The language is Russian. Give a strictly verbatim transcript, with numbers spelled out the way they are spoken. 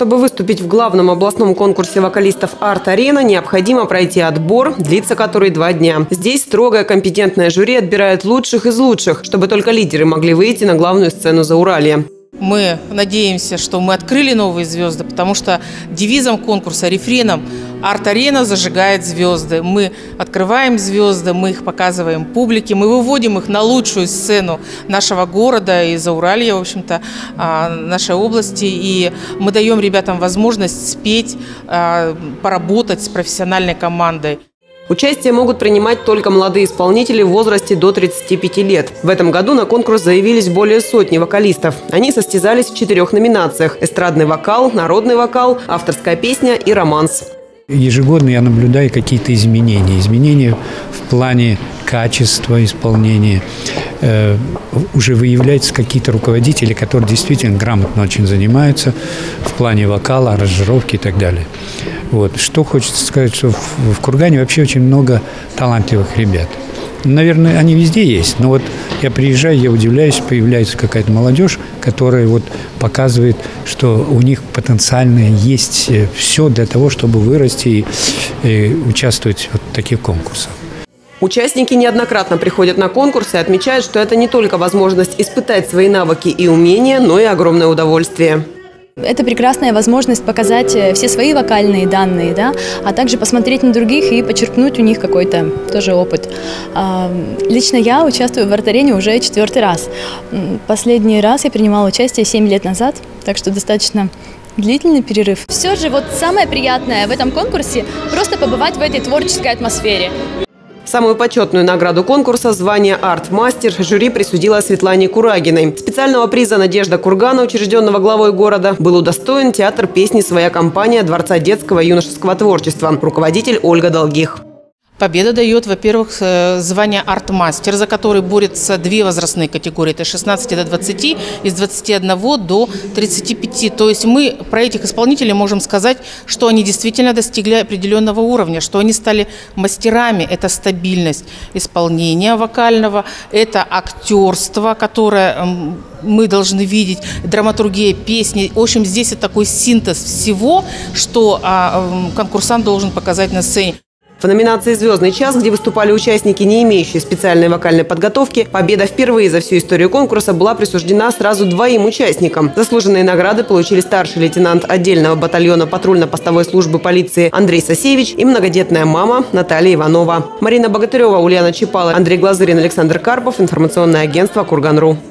Чтобы выступить в главном областном конкурсе вокалистов «Арт-Арена», необходимо пройти отбор, длится который два дня. Здесь строгое компетентное жюри отбирает лучших из лучших, чтобы только лидеры могли выйти на главную сцену Зауралья. Мы надеемся, что мы открыли новые звезды, потому что девизом конкурса, рефреном «Арт-Арена зажигает звезды». Мы открываем звезды, мы их показываем публике, мы выводим их на лучшую сцену нашего города и Зауралья, в общем-то, нашей области. И мы даем ребятам возможность спеть, поработать с профессиональной командой. Участие могут принимать только молодые исполнители в возрасте до тридцати пяти лет. В этом году на конкурс заявились более сотни вокалистов. Они состязались в четырех номинациях: эстрадный вокал, народный вокал, авторская песня и романс. Ежегодно я наблюдаю какие-то изменения. Изменения в плане качества исполнения. Э, уже выявляются какие-то руководители, которые действительно грамотно очень занимаются в плане вокала, аранжировки и так далее. Вот. Что хочется сказать, что в, в Кургане вообще очень много талантливых ребят. Наверное, они везде есть, но вот я приезжаю, я удивляюсь, появляется какая-то молодежь, которая вот показывает, что у них потенциально есть все для того, чтобы вырасти и, и участвовать вот в таких конкурсах. Участники неоднократно приходят на конкурс и отмечают, что это не только возможность испытать свои навыки и умения, но и огромное удовольствие. Это прекрасная возможность показать все свои вокальные данные, да, а также посмотреть на других и почерпнуть у них какой-то тоже опыт. Лично я участвую в «Арт-Арене» уже четвертый раз. Последний раз я принимала участие семь лет назад, так что достаточно длительный перерыв. Все же вот самое приятное в этом конкурсе – просто побывать в этой творческой атмосфере. Самую почетную награду конкурса – звание «Арт-мастер» жюри присудило Светлане Курагиной. Специального приза «Надежда Кургана», учрежденного главой города, был удостоен театр песни «Своя компания» Дворца детского и юношеского творчества, руководитель Ольга Долгих. Победа дает, во-первых, звание «Арт-мастер», за который борются две возрастные категории. Это с шестнадцати до двадцати и с двадцати одного до тридцати пяти. То есть мы про этих исполнителей можем сказать, что они действительно достигли определенного уровня, что они стали мастерами. Это стабильность исполнения вокального, это актерство, которое мы должны видеть, драматургия песни. В общем, здесь это такой синтез всего, что конкурсант должен показать на сцене. В номинации «Звездный час», где выступали участники, не имеющие специальной вокальной подготовки, победа впервые за всю историю конкурса была присуждена сразу двоим участникам. Заслуженные награды получили старший лейтенант отдельного батальона патрульно-постовой службы полиции Андрей Сосевич и многодетная мама Наталья Иванова. Марина Богатырева, Ульяна Чапала, Андрей Глазырин, Александр Карпов. Информационное агентство «Курган.ру».